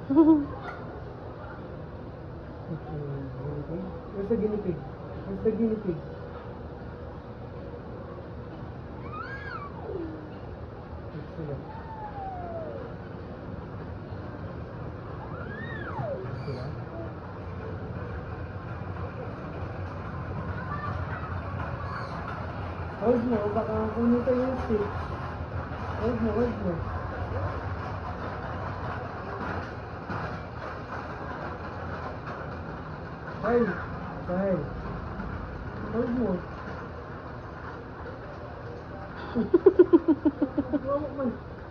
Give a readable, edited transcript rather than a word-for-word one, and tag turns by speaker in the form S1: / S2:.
S1: Where's the guinea pig? Where's the guinea pig? Excellent. Hold mo, baka kunin tayo yung stick. Hold mo, hold mo. Kyle, Kyle. Hold mo. Huwag mo man.